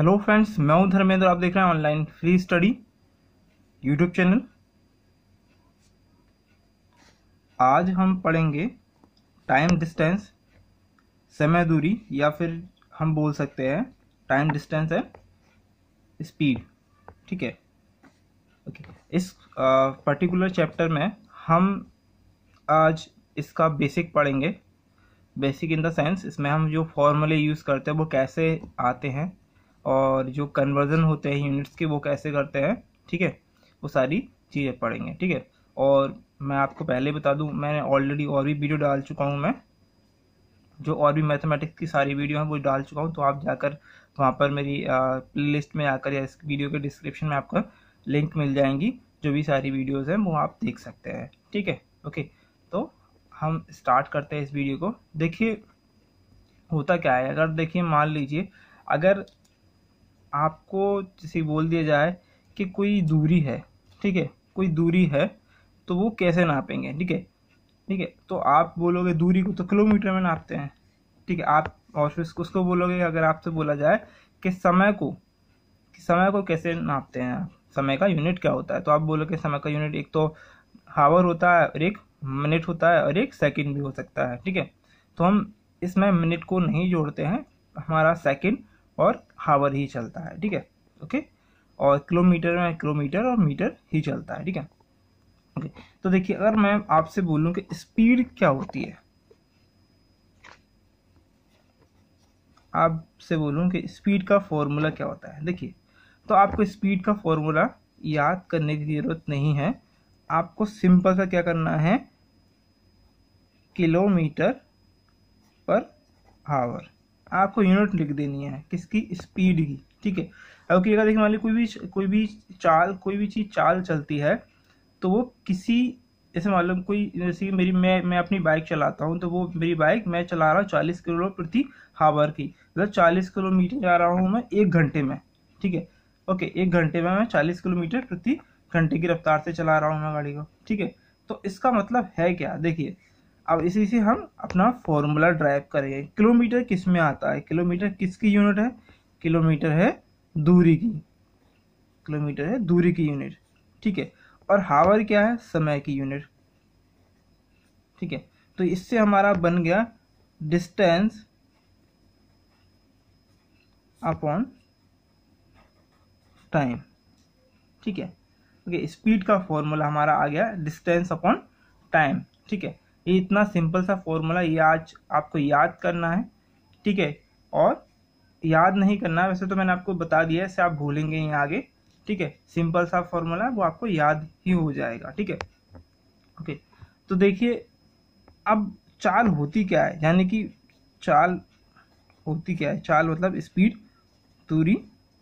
Hello friends, मैं हूं धर्मेंद्र। आप देख रहे हैं online free study YouTube channel. आज हम पढ़ेंगे टाइम डिस्टेंस, समय दूरी, या फिर हम बोल सकते हैं टाइम डिस्टेंस है स्पीड। ठीक है, ओके। इस पर्टिकुलर चैप्टर में हम आज इसका बेसिक पढ़ेंगे। बेसिक इन द सेंस, इसमें हम जो फॉर्मूले यूज़ करते हैं वो कैसे आते हैं, और जो कन्वर्जन होते हैं यूनिट्स के वो कैसे करते हैं। ठीक है, वो सारी चीज़ें पढ़ेंगे। ठीक है, और मैं आपको पहले बता दूं, मैंने ऑलरेडी और भी वीडियो डाल चुका हूं। मैं जो और भी मैथमेटिक्स की सारी वीडियो हैं वो डाल चुका हूं, तो आप जाकर वहां पर मेरी प्लेलिस्ट में आकर या इस वीडियो के डिस्क्रिप्शन में आपका लिंक मिल जाएंगी। जो भी सारी वीडियोज़ हैं वो आप देख सकते हैं। ठीक है, ओके। तो हम स्टार्ट करते हैं इस वीडियो को। देखिए होता क्या है, अगर देखिए मान लीजिए अगर आपको जैसे बोल दिया जाए कि कोई दूरी है, ठीक है, कोई दूरी है, तो वो कैसे नापेंगे। ठीक है, ठीक है, तो आप बोलोगे दूरी को तो किलोमीटर में नापते हैं। ठीक है, आप और फिर उसको बोलोगे, अगर आपसे बोला जाए कि समय को कैसे नापते हैं आप, समय का यूनिट क्या होता है, तो आप बोलोगे समय का यूनिट एक तो हावर होता है, और एक मिनट होता है, और एक सेकंड भी हो सकता है। ठीक है, तो हम इसमें मिनट को नहीं जोड़ते हैं, हमारा सेकंड और हावर ही चलता है। ठीक है, ओके। और किलोमीटर में किलोमीटर और मीटर ही चलता है। ठीक है, ओके। तो देखिए अगर मैं आपसे बोलूं कि स्पीड क्या होती है, आपसे बोलूं कि स्पीड का फॉर्मूला क्या होता है, देखिए तो आपको स्पीड का फॉर्मूला याद करने की जरूरत नहीं है। आपको सिंपल सा क्या करना है, किलोमीटर पर आवर, आपको यूनिट लिख देनी है किसकी, स्पीड की। ठीक है, अब अगर देखिए मान लीजिए कोई भी चीज चाल चलती है, तो वो किसी, जैसे मालूम कोई, जैसे मेरी मैं अपनी बाइक चलाता हूँ, तो वो मेरी बाइक मैं चला रहा हूँ 40 किलो प्रति हावर की, मतलब 40 किलोमीटर जा रहा हूँ मैं 1 घंटे में। ठीक है, ओके, 1 घंटे में मैं 40 किलोमीटर प्रति घंटे की रफ्तार से चला रहा हूँ मैं गाड़ी को। ठीक है, तो इसका मतलब है क्या, देखिए अब इसी से हम अपना फॉर्मूला ड्राइव करेंगे। किलोमीटर किस में आता है, किलोमीटर किसकी यूनिट है, किलोमीटर है दूरी की, किलोमीटर है दूरी की यूनिट। ठीक है, और हावर क्या है, समय की यूनिट। ठीक है, तो इससे हमारा बन गया डिस्टेंस अपॉन टाइम। ठीक है, ओके, स्पीड का फॉर्मूला हमारा आ गया डिस्टेंस अपॉन टाइम। ठीक है, ये इतना सिंपल सा फॉर्मूला, ये आज आपको याद करना है। ठीक है, और याद नहीं करना है, वैसे तो मैंने आपको बता दिया है, इससे आप भूलेंगे ही आगे। ठीक है, सिंपल सा फॉर्मूला है, वो आपको याद ही हो जाएगा। ठीक है, ओके। तो देखिए अब चाल होती क्या है, यानी कि चाल होती क्या है, चाल मतलब स्पीड, दूरी,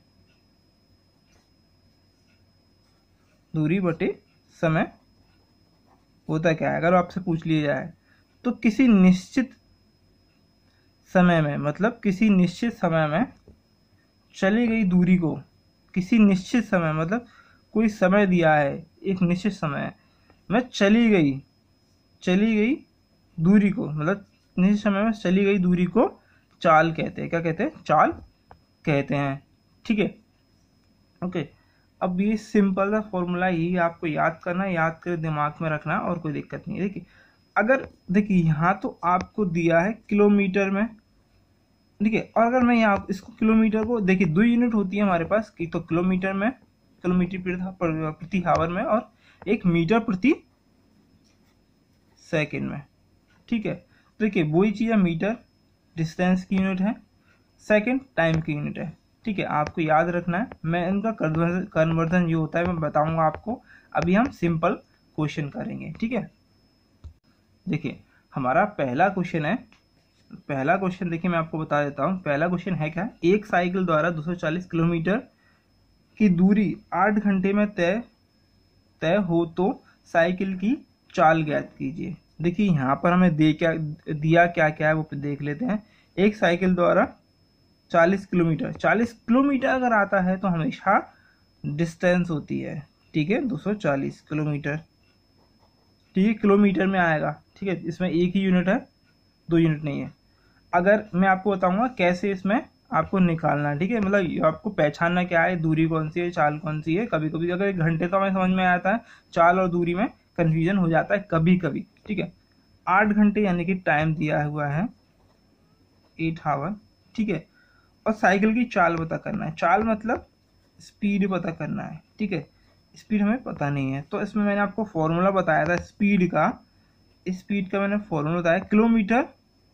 दूरी बटे समय। होता क्या है, अगर आपसे पूछ लिया जाए तो किसी निश्चित समय में, मतलब किसी निश्चित समय में चली गई दूरी को, किसी निश्चित समय मतलब कोई समय दिया है, एक निश्चित समय में चली गई दूरी को, मतलब निश्चित समय में चली गई दूरी को चाल कहते हैं। क्या कहते हैं, चाल कहते हैं। ठीक है, ओके। अब ये सिंपल सा फॉर्मूला यही आपको याद करना है, याद कर दिमाग में रखना, और कोई दिक्कत नहीं है। देखिए अगर देखिए यहाँ तो आपको दिया है किलोमीटर में। ठीक है, और अगर मैं यहाँ इसको किलोमीटर को, देखिए 2 यूनिट होती है हमारे पास की, तो किलोमीटर में, किलोमीटर प्रति हावर में, और एक मीटर प्रति सेकंड में। ठीक है, तो देखिए वही चीज़ है, मीटर डिस्टेंस की यूनिट है, सेकंड टाइम की यूनिट है। ठीक है, आपको याद रखना है। मैं इनका कन्वर्जन जो होता है मैं बताऊंगा आपको। अभी हम सिंपल क्वेश्चन करेंगे। ठीक है, देखिए हमारा पहला क्वेश्चन है, पहला क्वेश्चन देखिए मैं आपको बता देता हूँ। पहला क्वेश्चन है क्या, एक साइकिल द्वारा 240 किलोमीटर की दूरी 8 घंटे में तय हो तो साइकिल की चाल ज्ञात कीजिए। देखिए यहाँ पर हमें दिया क्या क्या है वो देख लेते हैं। एक साइकिल द्वारा 40 किलोमीटर, 40 किलोमीटर अगर आता है तो हमेशा डिस्टेंस होती है। ठीक है, 240 किलोमीटर। ठीक है, किलोमीटर में आएगा। ठीक है, इसमें एक ही यूनिट है, 2 यूनिट नहीं है। अगर मैं आपको बताऊंगा कैसे इसमें आपको निकालना है, ठीक है। मतलब ये आपको पहचानना क्या है, दूरी कौन सी है, चाल कौन सी है। कभी कभी अगर घंटे तो हमें समझ में आता है, चाल और दूरी में कंफ्यूजन हो जाता है कभी कभी, ठीक है। 8 घंटे यानी कि टाइम दिया हुआ है 8 आवर, ठीक है। और साइकिल की चाल पता करना है, चाल मतलब स्पीड पता करना है, ठीक है। स्पीड हमें पता नहीं है, तो इसमें मैंने आपको फॉर्मूला बताया था स्पीड का। स्पीड का मैंने फॉर्मूला बताया किलोमीटर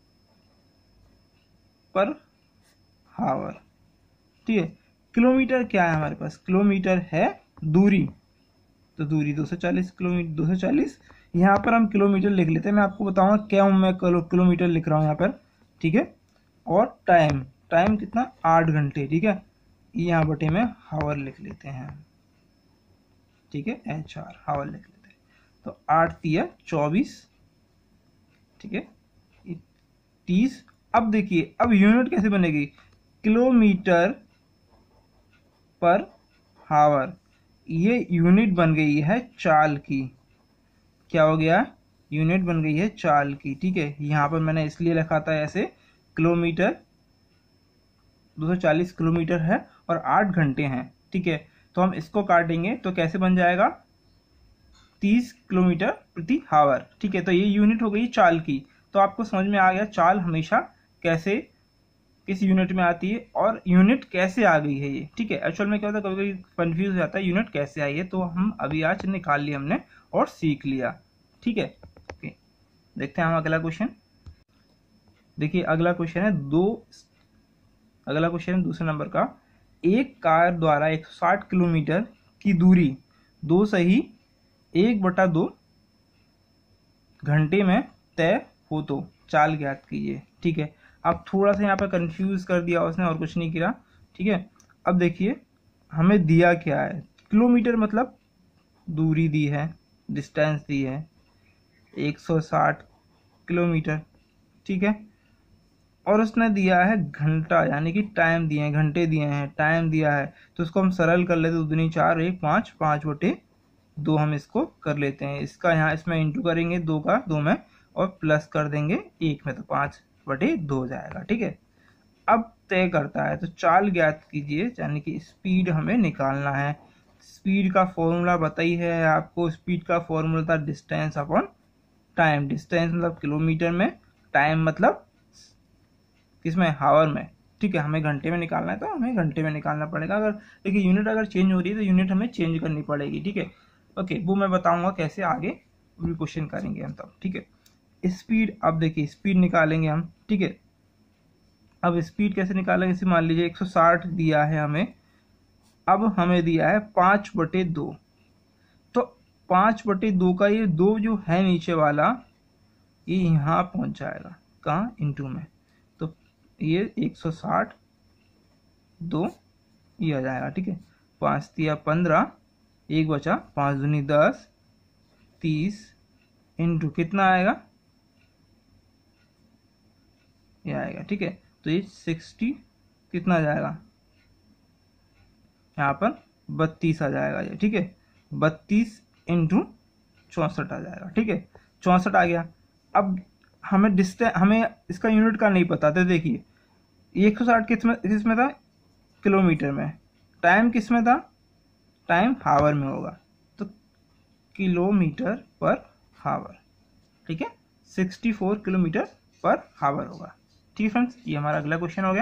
पर हावर, ठीक है। किलोमीटर क्या है हमारे पास, किलोमीटर है दूरी, तो दूरी 240 किलोमीटर, 240। यहाँ पर हम किलोमीटर लिख लेते हैं, मैं आपको बताऊंगा क्या मैं किलोमीटर लिख रहा हूँ यहाँ पर, ठीक है। और टाइम, टाइम कितना 8 घंटे, ठीक है। यहाँ बटे में हावर लिख लेते हैं, ठीक है, HR हावर लिख लेते हैं। तो 8 तिया 24, ठीक है, 30। अब देखिए अब यूनिट कैसे बनेगी, किलोमीटर पर हावर, ये यूनिट बन गई है चाल की। क्या हो गया, यूनिट बन गई है चाल की, ठीक है। यहाँ पर मैंने इसलिए लिखा था ऐसे, किलोमीटर 240 किलोमीटर है और 8 घंटे हैं, ठीक है। तो हम इसको काटेंगे तो कैसे बन जाएगा, 30 किलोमीटर प्रति हावर, ठीक है। तो ये यूनिट हो गई चाल की। तो आपको समझ में आ गया चाल हमेशा कैसे किस यूनिट में आती है और यूनिट कैसे आ गई है ये, ठीक है। एक्चुअल में क्या होता है, कभी कभी कंफ्यूज हो जाता है यूनिट कैसे आई है, तो हम अभी आज निकाल लिया हमने और सीख लिया, ठीक है। ओके, देखते हैं हम अगला क्वेश्चन। देखिए अगला क्वेश्चन है अगला क्वेश्चन है दूसरे नंबर का। एक कार द्वारा 160 किलोमीटर की दूरी 2 सही 1/2 घंटे में तय हो तो चाल ज्ञात कीजिए, ठीक है। अब थोड़ा सा यहाँ पर कंफ्यूज कर दिया उसने और कुछ नहीं किया, ठीक है। अब देखिए हमें दिया क्या है, किलोमीटर मतलब दूरी दी है, डिस्टेंस दी है 160 किलोमीटर, ठीक है। और उसने दिया है घंटा यानी कि टाइम दिए हैं, घंटे दिए हैं, टाइम दिया है। तो उसको हम सरल कर लेते, 2 दूनी 4 1 5 5/2 हम इसको कर लेते हैं। इसका यहाँ इसमें इंटू करेंगे 2 का 2 में और प्लस कर देंगे 1 में, तो 5/2 हो जाएगा, ठीक है। अब तय करता है, तो चाल ज्ञात कीजिए यानी कि स्पीड हमें निकालना है। स्पीड का फॉर्मूला बताई है आपको, स्पीड का फॉर्मूला था डिस्टेंस अपॉन टाइम। डिस्टेंस मतलब किलोमीटर में, टाइम मतलब किसमें, हावर में, ठीक है। हमें घंटे में निकालना है तो हमें घंटे में निकालना पड़ेगा। अगर देखिए यूनिट अगर चेंज हो रही है तो यूनिट हमें चेंज करनी पड़ेगी, ठीक है। ओके, वो मैं बताऊंगा कैसे आगे भी क्वेश्चन करेंगे हम तब, ठीक है। स्पीड, अब देखिए स्पीड निकालेंगे हम, ठीक है। अब स्पीड कैसे निकालेंगे, इसे मान लीजिए 160 दिया है हमें, अब हमें दिया है 5/2, तो 5/2 का ये 2 जो है नीचे वाला, ये यहाँ पहुंच जाएगा कहाँ, इंटू में। तो ये 160 2 ये आ जाएगा, ठीक है। 5 तिया 15, 1 बचा, 5 दूनी 10, 30 इंटू कितना आएगा, ये आएगा, ठीक है। तो ये 60 कितना आ जाएगा, यहाँ पर 32 आ जाएगा ये, ठीक है। 32 इंटू 64 आ जाएगा, ठीक है। 64 आ गया। अब हमें डिस्टेंस, हमें इसका यूनिट का नहीं पता, तो देखिए 160 किस में था, किलोमीटर में। टाइम किस में था, टाइम हावर में होगा, तो किलोमीटर पर हावर, ठीक है। 64 किलोमीटर पर हावर होगा, ठीक है फ्रेंड्स। ये हमारा अगला क्वेश्चन हो गया।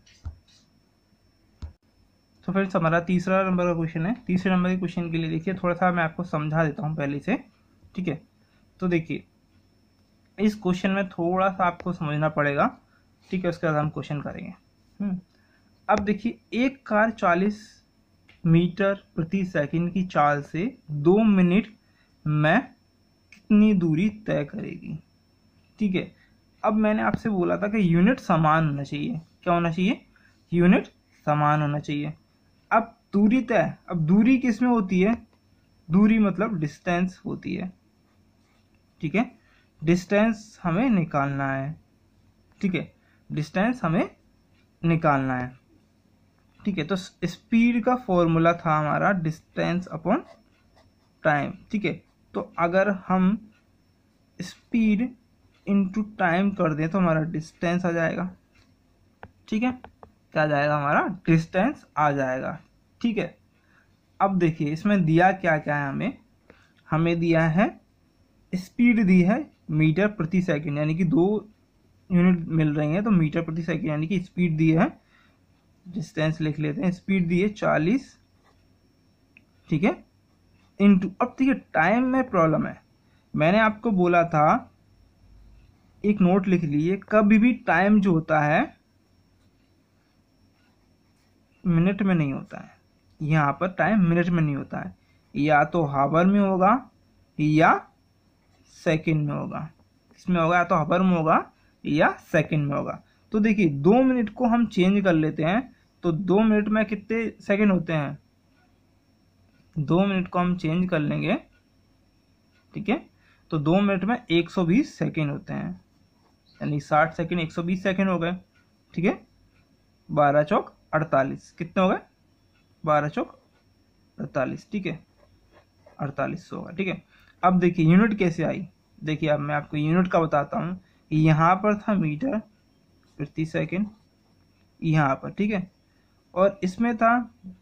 तो फ्रेंड्स हमारा तीसरा नंबर का क्वेश्चन है। तीसरे नंबर के क्वेश्चन के लिए देखिए थोड़ा सा मैं आपको समझा देता हूँ पहले से, ठीक है। तो देखिए इस क्वेश्चन में थोड़ा सा आपको समझना पड़ेगा, ठीक है, उसके बाद हम क्वेश्चन करेंगे। अब देखिए एक कार 40 मीटर प्रति सेकंड की चाल से 2 मिनट में कितनी दूरी तय करेगी, ठीक है। अब मैंने आपसे बोला था कि यूनिट समान होना चाहिए, क्या होना चाहिए, यूनिट समान होना चाहिए। अब दूरी तय, अब दूरी किस में होती है, दूरी मतलब डिस्टेंस होती है, ठीक है। डिस्टेंस हमें निकालना है, ठीक है, डिस्टेंस हमें निकालना है, ठीक है। तो स्पीड का फॉर्मूला था हमारा डिस्टेंस अपॉन टाइम, ठीक है। तो अगर हम स्पीड इनटू टाइम कर दें तो हमारा डिस्टेंस आ जाएगा, ठीक है। क्या आ जाएगा, हमारा डिस्टेंस आ जाएगा। ठीक है, अब देखिए इसमें दिया क्या क्या है, हमें दिया है स्पीड दी है मीटर प्रति सेकंड, यानी कि 2 यूनिट मिल रही है तो मीटर प्रति सेकंड यानी कि स्पीड दी है, डिस्टेंस लिख लेते हैं, स्पीड दी है 40, ठीक है, इनटू, अब देखिए टाइम में प्रॉब्लम है, मैंने आपको बोला था, एक नोट लिख लीजिए, कभी भी टाइम जो होता है मिनट में नहीं होता है, यहाँ पर टाइम मिनट में नहीं होता है, या तो हावर में होगा या सेकंड में होगा, किसमें होगा, या तो हावर में होगा या सेकंड में होगा। तो देखिए 2 मिनट को हम चेंज कर लेते हैं, तो 2 मिनट में कितने सेकंड होते हैं, 2 मिनट को हम चेंज कर लेंगे, ठीक है, तो 2 मिनट में 120 सेकंड होते हैं, यानी 60 सेकंड 120 सेकंड हो गए, ठीक है, 12 चौक 48, कितने हो गए, 12 चौक 48, ठीक है, 48 होगा, ठीक है। अब देखिए यूनिट कैसे आई, देखिए अब मैं आपको यूनिट का बताता हूँ, यहाँ पर था मीटर प्रति सेकंड, यहाँ पर, ठीक है, और इसमें था,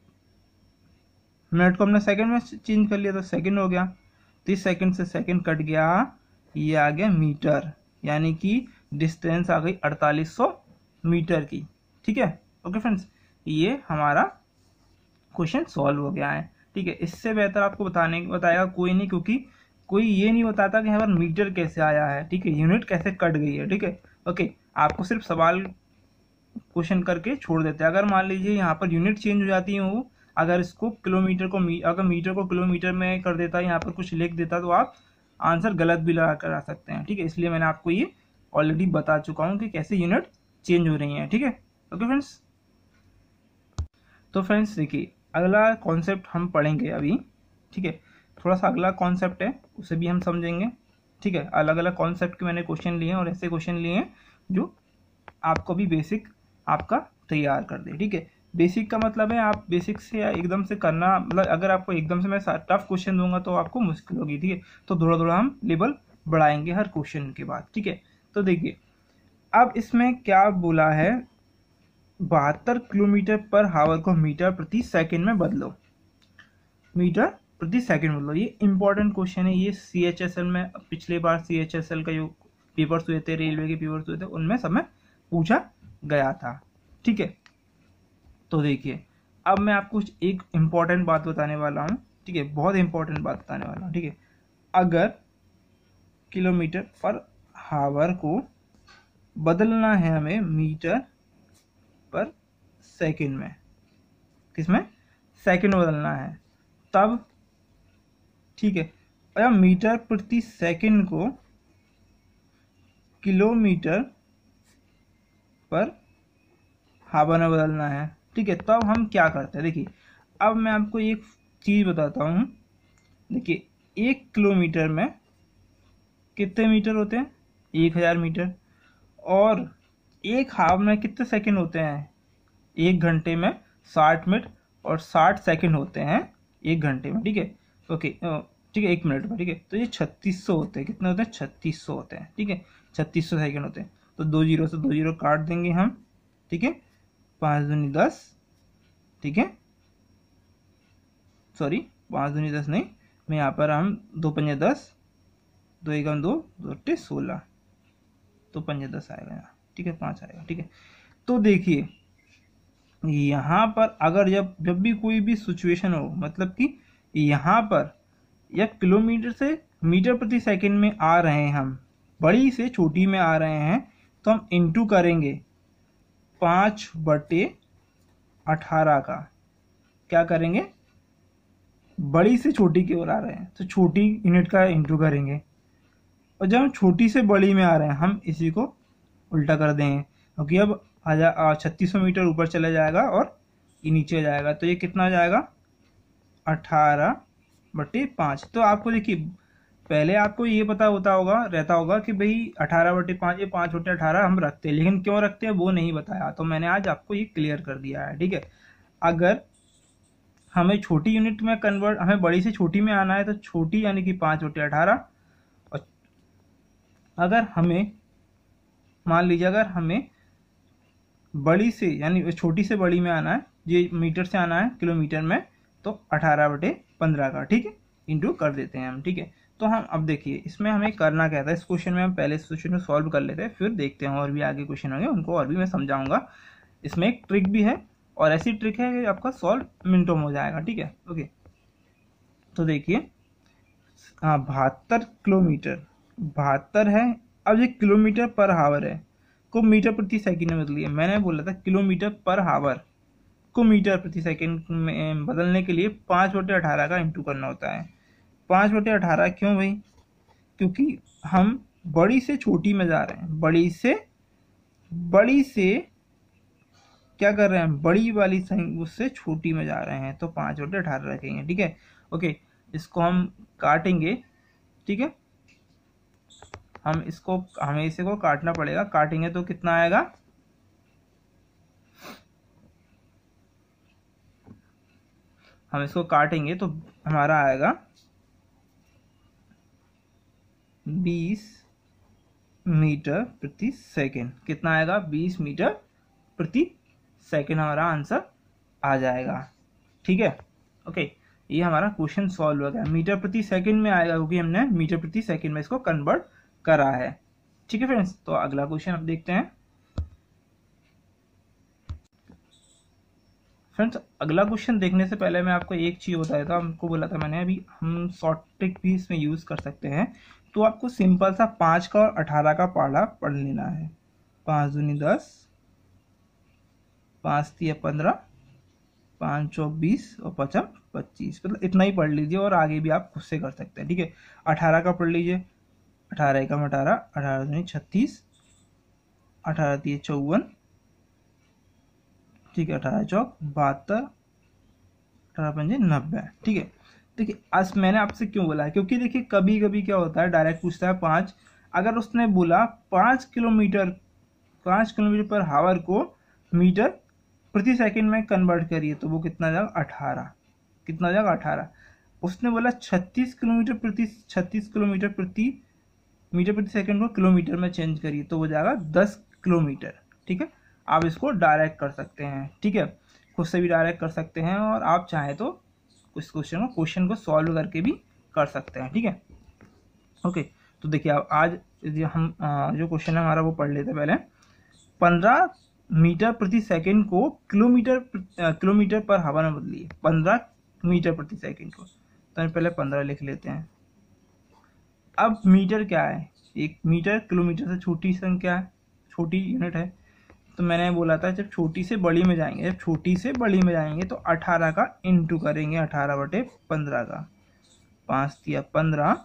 मिनट को हमने सेकंड में चेंज कर लिया तो सेकंड हो गया, 30 सेकंड से सेकंड कट गया, ये आ गया मीटर, यानी कि डिस्टेंस आ गई 4800 मीटर की, ठीक है। ओके फ्रेंड्स, ये हमारा क्वेश्चन सॉल्व हो गया है, ठीक है। इससे बेहतर आपको बताएगा कोई नहीं, क्योंकि कोई ये नहीं बताता कि यहाँ पर मीटर कैसे आया है, ठीक है, यूनिट कैसे कट गई है, ठीक है। ओके, आपको सिर्फ सवाल क्वेश्चन करके छोड़ देते हैं, अगर मान लीजिए यहाँ पर यूनिट चेंज हो जाती है, वो अगर इसको किलोमीटर को अगर मीटर को किलोमीटर में कर देता है, यहाँ पर कुछ लिख देता, तो आप आंसर गलत भी लगा कर आ सकते हैं, ठीक है। इसलिए मैंने आपको ये ऑलरेडी बता चुका हूँ कि कैसे यूनिट चेंज हो रही हैं, ठीक है। ओके फ्रेंड्स, तो फ्रेंड्स देखिए अगला कॉन्सेप्ट हम पढ़ेंगे अभी, ठीक है, थोड़ा सा अगला कॉन्सेप्ट है उसे भी हम समझेंगे, ठीक है। अलग अलग कॉन्सेप्ट के मैंने क्वेश्चन लिए हैं और ऐसे क्वेश्चन लिए हैं जो आपको भी बेसिक आपका तैयार कर दे, ठीक है। बेसिक का मतलब है आप बेसिक से एकदम से करना, मतलब अगर आपको एकदम से मैं टफ क्वेश्चन दूंगा तो आपको मुश्किल होगी, ठीक है, तो थोड़ा थोड़ा हम लेवल बढ़ाएंगे हर क्वेश्चन के बाद, ठीक है। तो देखिए अब इसमें क्या बोला है, 72 किलोमीटर पर हावर को मीटर प्रति सेकंड में बदलो, मीटर प्रति सेकंड बदलो, ये इंपॉर्टेंट क्वेश्चन है, ये CHSL में पिछले बार CHSL का जो पेपर्स हुए थे, रेलवे के पेपर्स हुए थे, उनमें सब में पूछा गया था, ठीक है। तो देखिए अब मैं आपको एक इम्पॉर्टेंट बात बताने वाला हूँ, ठीक है, बहुत इंपॉर्टेंट बात बताने वाला हूँ, ठीक है। अगर किलोमीटर पर हावर को बदलना है हमें मीटर पर सेकंड में, किसमें, सेकंड बदलना है, तब ठीक है, और मीटर प्रति सेकंड को किलोमीटर पर हावर में बदलना है, ठीक है, तब हम क्या करते हैं, देखिए अब मैं आपको एक चीज बताता हूँ, देखिए 1 किलोमीटर में कितने मीटर होते हैं, 1000 मीटर, और एक हावर में कितने सेकंड होते हैं, 1 घंटे में 60 मिनट और 60 सेकंड होते हैं 1 घंटे में, ठीक है। ओके, ठीक है, 1 मिनट में, ठीक है, तो ये 3600 होते हैं, कितने होते हैं, 3600 होते हैं, ठीक है, 3600 सेकंड होते हैं, तो 2 जीरो से 2 जीरो काट देंगे हम, ठीक है, 5 दूनी 10, ठीक है, सॉरी 5 दूनी 10 नहीं, मैं यहाँ पर हम 2 पंजे 10, 2 एकम 2, 2 अट्ठे 16, तो पंजे 10 आएगा यहाँ, ठीक है, 5 आएगा, ठीक है। तो देखिए यहाँ पर अगर जब भी कोई भी सिचुएशन हो, मतलब कि यहाँ पर या किलोमीटर से मीटर प्रति सेकंड में आ रहे हैं, हम बड़ी से छोटी में आ रहे हैं, तो हम इंटू करेंगे 5/18 का, क्या करेंगे, बड़ी से छोटी की ओर आ रहे हैं तो छोटी यूनिट का इंटू करेंगे, और जब हम छोटी से बड़ी में आ रहे हैं हम इसी को उल्टा कर देंगे, क्योंकि अब 3600 मीटर ऊपर चला जाएगा और ये नीचे जाएगा, तो ये कितना हो जाएगा, 18/5। तो आपको देखिए पहले आपको ये पता रहता होगा कि भाई 18/5 ये 5/18 हम रखते हैं, लेकिन क्यों रखते हैं वो नहीं बताया, तो मैंने आज आपको ये क्लियर कर दिया है, ठीक है। अगर हमें छोटी यूनिट में कन्वर्ट, हमें बड़ी से छोटी में आना है तो छोटी यानी कि 5/18, और अगर हमें मान लीजिए अगर हमें बड़ी से यानी छोटी से बड़ी में आना है, ये मीटर से आना है किलोमीटर में, तो 18/15 का, ठीक है, इंटू कर देते हैं हम, ठीक है। तो हम अब देखिए इसमें हमें करना क्या था, इस क्वेश्चन में हम पहले इस क्वेश्चन को सॉल्व कर लेते हैं, फिर देखते हैं और भी आगे क्वेश्चन होंगे उनको और भी मैं समझाऊंगा। इसमें एक ट्रिक भी है और ऐसी ट्रिक है कि आपका सॉल्व मिनटों में हो जाएगा, ठीक है। ओके, तो देखिए 72 किलोमीटर, 72 है। अब ये किलोमीटर पर हावर है को मीटर प्रति सेकंड में बदलिए। मैंने बोला था किलोमीटर पर हावर को मीटर प्रति सेकंड में बदलने के लिए 5/18 का इंटू करना होता है। 5/18 क्यों भाई? क्योंकि हम बड़ी से छोटी में जा रहे हैं, बड़ी से क्या कर रहे हैं, बड़ी वाली उससे छोटी में जा रहे हैं, तो 5/18 रखेंगे, ठीक है। ओके, इसको हम काटेंगे, ठीक है, हमें इसे को काटना पड़ेगा, काटेंगे तो कितना आएगा, हम इसको काटेंगे तो हमारा आएगा 20 मीटर प्रति सेकंड। कितना आएगा? 20 मीटर प्रति सेकंड हमारा आंसर आ जाएगा, ठीक है। ओके, ये हमारा क्वेश्चन सॉल्व हो गया। मीटर प्रति सेकंड में आएगा क्योंकि हमने मीटर प्रति सेकंड में इसको कन्वर्ट करा है, ठीक है फ्रेंड्स। तो अगला क्वेश्चन अब देखते हैं। फ्रेंड्स, अगला क्वेश्चन देखने से पहले मैं आपको एक चीज बताया था, हमको बोला था मैंने, अभी हम शॉर्ट ट्रिक भी इसमें यूज कर सकते हैं। तो आपको सिंपल सा 5 का और 18 का पाला पढ़ लेना है। 5 दूनी 10, 5 तिया 15, 5 चौक 20 और 5 25, मतलब इतना ही पढ़ लीजिए और आगे भी आप खुद से कर सकते हैं, ठीक है। 18 का पढ़ लीजिए, 18 एकम 18, 18 दूनी 36, 18 तिया 54, ठीक है, 18 चौक 72, 18 पंजे 90, ठीक है। देखिए आज मैंने आपसे क्यों बोला है, क्योंकि देखिए कभी कभी क्या होता है, डायरेक्ट पूछता है 5, अगर उसने बोला 5 किलोमीटर पर हावर को मीटर प्रति सेकंड में कन्वर्ट करिए, तो वो कितना जाएगा? 18। कितना जाएगा? 18। उसने बोला 36 किलोमीटर प्रति मीटर प्रति सेकंड को किलोमीटर में चेंज करिए, तो वो जाएगा 10 किलोमीटर, ठीक है। आप इसको डायरेक्ट कर सकते हैं, ठीक है, खुद से भी डायरेक्ट कर सकते हैं, और आप चाहें तो इस क्वेश्चन को सॉल्व करके भी कर सकते हैं, ठीक है। ओके, तो देखिए आज हम जो क्वेश्चन है हमारा वो पढ़ लेते हैं पहले। 15 मीटर प्रति सेकंड को किलोमीटर पर हावर में बदलिए। 15 मीटर प्रति सेकंड को, तो हम पहले 15 लिख लेते हैं। अब मीटर क्या है? एक मीटर किलोमीटर से छोटी संख्या है, छोटी यूनिट है। तो मैंने बोला था जब छोटी से बड़ी में जाएंगे, तो 18 का इंटू करेंगे, 18/15 का। 5 तिया 15,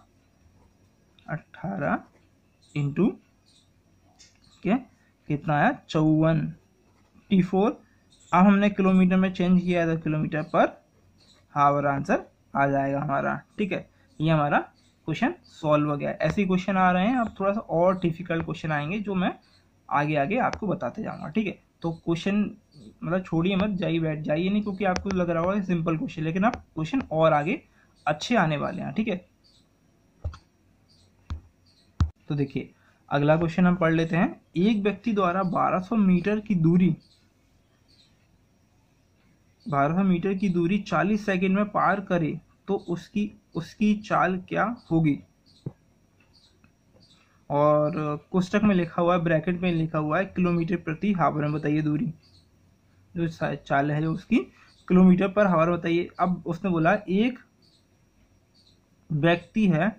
18 इंटू क्या कितना आया? 54। अब हमने किलोमीटर में चेंज किया है तो किलोमीटर पर हावर आंसर आ जाएगा हमारा, ठीक है। ये हमारा क्वेश्चन सॉल्व हो गया। ऐसे क्वेश्चन आ रहे हैं, अब थोड़ा सा और डिफिकल्ट क्वेश्चन आएंगे जो मैं आगे आगे आपको बताते जाऊंगा, ठीक है। तो क्वेश्चन मतलब छोड़िए मत, बैठ जाइए नहीं, क्योंकि आपको लग रहा होगा सिंपल क्वेश्चन, लेकिन आप क्वेश्चन और आगे अच्छे आने वाले हैं, ठीक है। तो देखिए अगला क्वेश्चन हम पढ़ लेते हैं। एक व्यक्ति द्वारा 1200 मीटर की दूरी 40 सेकंड में पार करे तो उसकी चाल क्या होगी? और कोष्टक में लिखा हुआ है, ब्रैकेट में लिखा हुआ है किलोमीटर प्रति हावर में बताइए दूरी, जो चाल है जो उसकी किलोमीटर पर हावर बताइए। अब उसने बोला एक व्यक्ति है,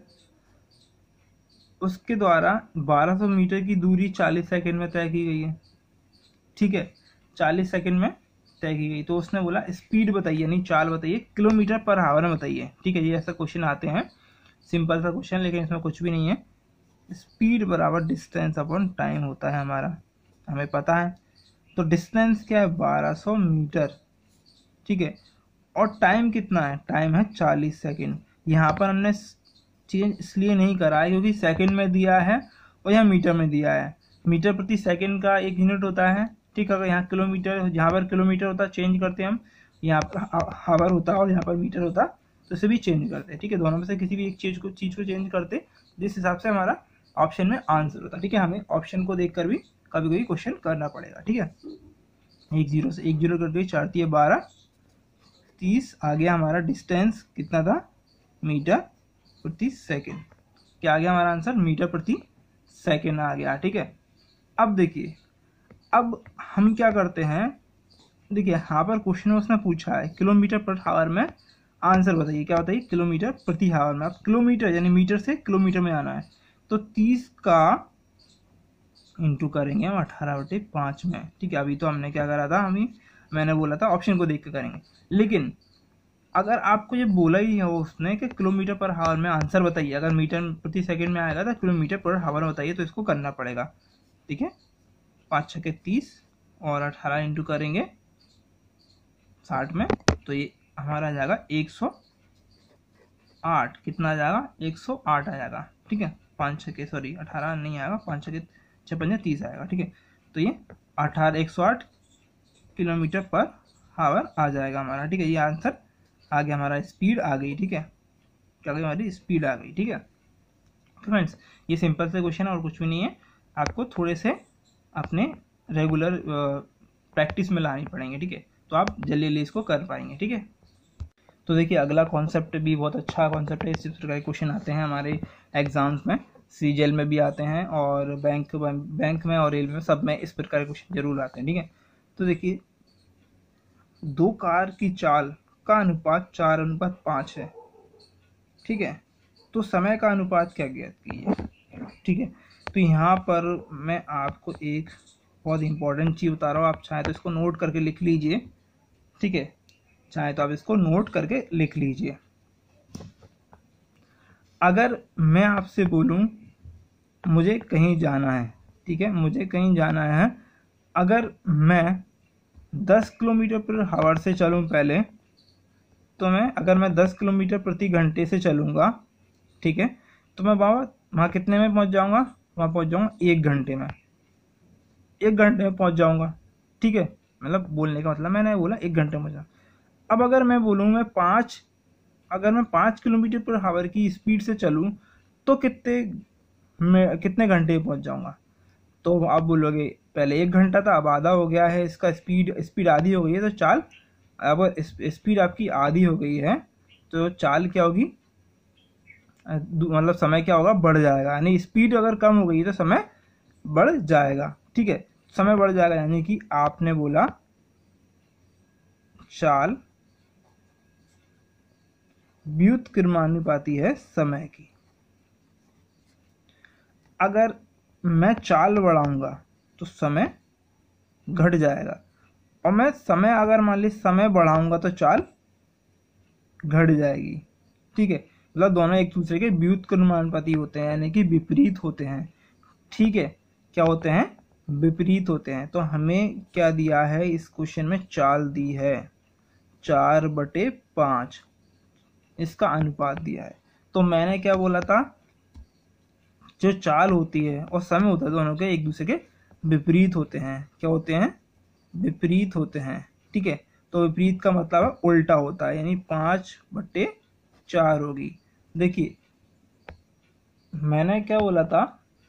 उसके द्वारा 1200 मीटर की दूरी 40 सेकंड में तय की गई है, ठीक है, 40 सेकंड में तय की गई। तो उसने बोला स्पीड बताइए, नहीं चाल बताइए, किलोमीटर पर हावर में बताइए, ठीक है। ये ऐसा क्वेश्चन आते हैं, सिंपल सा क्वेश्चन, लेकिन इसमें कुछ भी नहीं है। स्पीड बराबर डिस्टेंस अपॉन टाइम होता है हमारा, हमें पता है। तो डिस्टेंस क्या है? 1200 मीटर, ठीक है, और टाइम कितना है? टाइम है 40 सेकंड। यहाँ पर हमने चेंज इसलिए नहीं करा है क्योंकि सेकंड में दिया है और यहाँ मीटर में दिया है। मीटर प्रति सेकंड का एक यूनिट होता है, ठीक है। यहाँ किलोमीटर, जहाँ पर किलोमीटर होता है चेंज करते हैं हम, यहाँ पर हावर होता है और यहाँ पर मीटर होता है, तो इसे भी चेंज करते हैं, ठीक है। दोनों में से किसी भी एक चीज को चेंज करते, जिस हिसाब से हमारा ऑप्शन में आंसर होता है, ठीक है। हमें ऑप्शन को देखकर भी कभी कभी क्वेश्चन करना पड़ेगा, ठीक है। एक जीरो से एक जीरो कट गई, 4 3 12, 30 आ गया हमारा डिस्टेंस कितना था, मीटर प्रति सेकेंड। क्या आ गया हमारा आंसर, मीटर प्रति सेकेंड आ गया। ठीक है, अब देखिए, अब हम क्या करते हैं, देखिए यहाँ पर क्वेश्चन में उसने पूछा है किलोमीटर पर आवर में आंसर बताइए, क्या बताइए, किलोमीटर प्रति आवर में। अब किलोमीटर यानी मीटर से किलोमीटर में आना है, तो 30 का इंटू करेंगे हम 18/5 में। ठीक है, अभी तो हमने क्या करा था, मैंने बोला था ऑप्शन को देख के करेंगे, लेकिन अगर आपको ये बोला ही है उसने कि किलोमीटर पर आवर में आंसर बताइए, अगर मीटर प्रति सेकंड में आएगा तो किलोमीटर पर आवर में बताइए, तो इसको करना पड़ेगा। ठीक है, 5 6 30 और 18 इंटू करेंगे 60 में, तो ये हमारा आ जाएगा 108। कितना आ जाएगा, 108 आ जाएगा। ठीक है, 5 6 सॉरी 18 नहीं आएगा, 5 6 6 5 30 आएगा। ठीक है, तो ये 108 किलोमीटर पर आवर आ जाएगा हमारा। ठीक है, ये आंसर आ गया हमारा, स्पीड आ गई। ठीक है, क्या गई हमारी, स्पीड आ गई। ठीक है, तो फ्रेंड्स ये सिंपल से क्वेश्चन है और कुछ भी नहीं है, आपको थोड़े से अपने रेगुलर प्रैक्टिस में लानी पड़ेंगे। ठीक है, तो आप जल्दी जल्दी इसको कर पाएंगे। ठीक है, तो देखिए अगला कॉन्सेप्ट भी बहुत अच्छा कॉन्सेप्ट है, इसी प्रकार के क्वेश्चन आते हैं हमारे एग्जाम्स में, सीजीएल में भी आते हैं और बैंक में और रेलवे में, सब में इस प्रकार के क्वेश्चन जरूर आते हैं। ठीक है, तो देखिए 2 कार की चाल का अनुपात 4:5 है। ठीक है, तो समय का अनुपात क्या ज्ञात कीजिए। ठीक है, तो यहाँ पर मैं आपको एक बहुत इंपॉर्टेंट चीज़ बता रहा हूँ, आप चाहे तो इसको नोट करके लिख लीजिए। ठीक है, चाहे तो आप इसको नोट करके लिख लीजिए। अगर मैं आपसे बोलूँ मुझे कहीं जाना है, ठीक है, मुझे कहीं जाना है, अगर मैं 10 किलोमीटर पर आवर से चलूँ पहले, तो अगर मैं 10 किलोमीटर प्रति घंटे से चलूँगा, ठीक है, तो मैं वहाँ कितने में पहुँच जाऊँगा, वहाँ पहुँच जाऊँगा 1 घंटे में, 1 घंटे में पहुँच जाऊँगा। ठीक है, मतलब बोलने का मतलब मैंने बोला 1 घंटे में। अब अगर मैं बोलूँ अगर मैं 5 किलोमीटर पर आवर की स्पीड से चलूँ तो कितने घंटे में पहुँच जाऊँगा। तो आप बोलोगे पहले 1 घंटा था, अब आधा हो गया है, इसका स्पीड आधी हो गई है, तो चाल, अब स्पीड आपकी आधी हो गई है तो चाल क्या होगी, मतलब समय क्या होगा, बढ़ जाएगा। यानी स्पीड अगर कम हो गई तो समय बढ़ जाएगा। ठीक है, समय बढ़ जाएगा, यानी कि आपने बोला चाल व्युत्क्रमानुपाती है समय की। अगर मैं चाल बढ़ाऊंगा तो समय घट जाएगा, और मैं समय अगर मान ली समय बढ़ाऊंगा तो चाल घट जाएगी। ठीक है, मतलब दोनों एक दूसरे के व्युत्क्रमानुपाती होते हैं, यानी कि विपरीत होते हैं। ठीक है, क्या होते हैं, विपरीत होते हैं। तो हमें क्या दिया है इस क्वेश्चन में, चाल दी है 4/5, इसका अनुपात दिया है। तो मैंने क्या बोला था, जो चाल होती है और समय होता है दोनों के एक दूसरे के विपरीत होते हैं। क्या होते हैं, विपरीत होते हैं। ठीक है, तो विपरीत का मतलब है उल्टा होता है, यानी 5/4 होगी। देखिए मैंने क्या बोला था,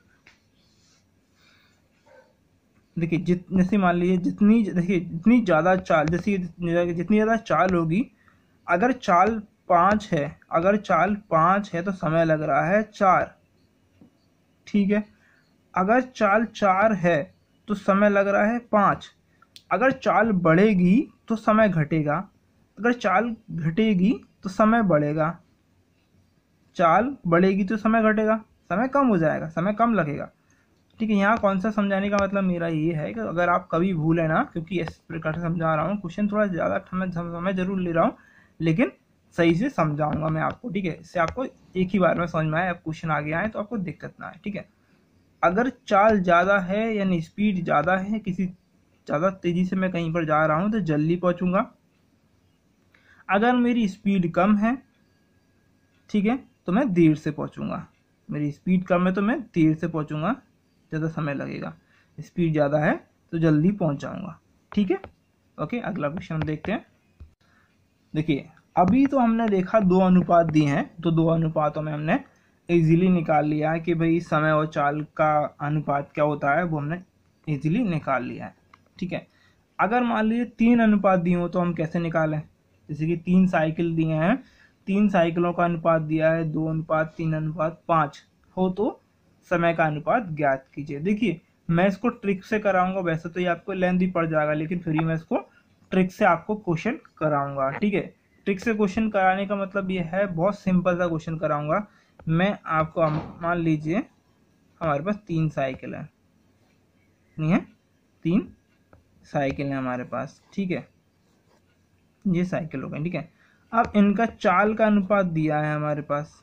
देखिए जैसे मान लीजिए जितनी ज़्यादा चाल, जितनी ज़्यादा चाल होगी, अगर चाल 5 है, तो समय लग रहा है 4। ठीक है, अगर चाल 4 है तो समय लग रहा है 5। अगर चाल बढ़ेगी तो समय घटेगा, अगर चाल घटेगी तो समय बढ़ेगा, चाल बढ़ेगी तो समय घटेगा, समय कम हो जाएगा, समय कम लगेगा। ठीक है, यहाँ कौन सा समझाने का मतलब मेरा ये है कि अगर आप कभी भूले ना, क्योंकि इस प्रकार से समझा रहा हूँ, क्वेश्चन थोड़ा ज़्यादा समय जरूर ले रहा हूँ, लेकिन सही से समझाऊंगा मैं आपको। ठीक है, इससे आपको एक ही बार में समझ में आए, अब क्वेश्चन आगे आए तो आपको दिक्कत ना आए। ठीक है, अगर चाल ज़्यादा है यानी स्पीड ज़्यादा है, किसी ज़्यादा तेज़ी से मैं कहीं पर जा रहा हूँ तो जल्दी पहुँचूंगा। अगर मेरी स्पीड कम है, ठीक है, तो मैं देर से पहुँचूंगा। मेरी स्पीड कम है तो मैं देर से पहुँचूंगा, ज़्यादा समय लगेगा। स्पीड ज़्यादा है तो जल्दी पहुँच जाऊँगा। ठीक है, ओके, अगला क्वेश्चन हम देखते हैं। देखिए अभी तो हमने देखा 2 अनुपात दिए हैं, तो 2 अनुपातों में हमने इजीली निकाल लिया है कि भाई समय और चाल का अनुपात क्या होता है, वो हमने इजीली निकाल लिया है। ठीक है, अगर मान लीजिए 3 अनुपात दिए हो तो हम कैसे निकालें, जैसे कि 3 साइकिल दिए हैं, 3 साइकिलों का अनुपात दिया है 2:3:5 हो तो समय का अनुपात ज्ञात कीजिए। देखिए मैं इसको ट्रिक से कराऊंगा, वैसे तो ये आपको लेंथी पड़ जाएगा, लेकिन फिर ही मैं इसको ट्रिक से आपको क्वेश्चन कराऊंगा। ठीक है, ट्रिक से क्वेश्चन कराने का मतलब ये है, बहुत सिंपल सा क्वेश्चन कराऊंगा मैं आपको। मान लीजिए हमारे पास 3 साइकिल है, नहीं है, 3 साइकिल है हमारे पास। ठीक है, ये साइकिल हो गई। ठीक है, अब इनका चाल का अनुपात दिया है हमारे पास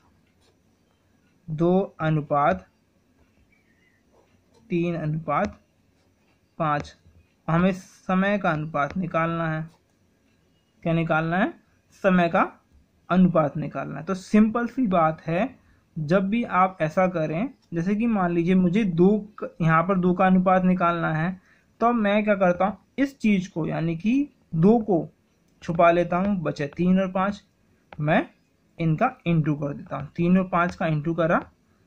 2:3:5। हमें समय का अनुपात निकालना है। क्या निकालना है? समय का अनुपात निकालना है। तो सिंपल सी बात है, जब भी आप ऐसा करें, जैसे कि मान लीजिए मुझे यहाँ पर 2 का अनुपात निकालना है, तो मैं क्या करता हूँ, इस चीज को यानी कि 2 को छुपा लेता हूँ, बचे 3 और 5, मैं इनका इंटू कर देता हूँ। 3 और 5 का इंटू करा,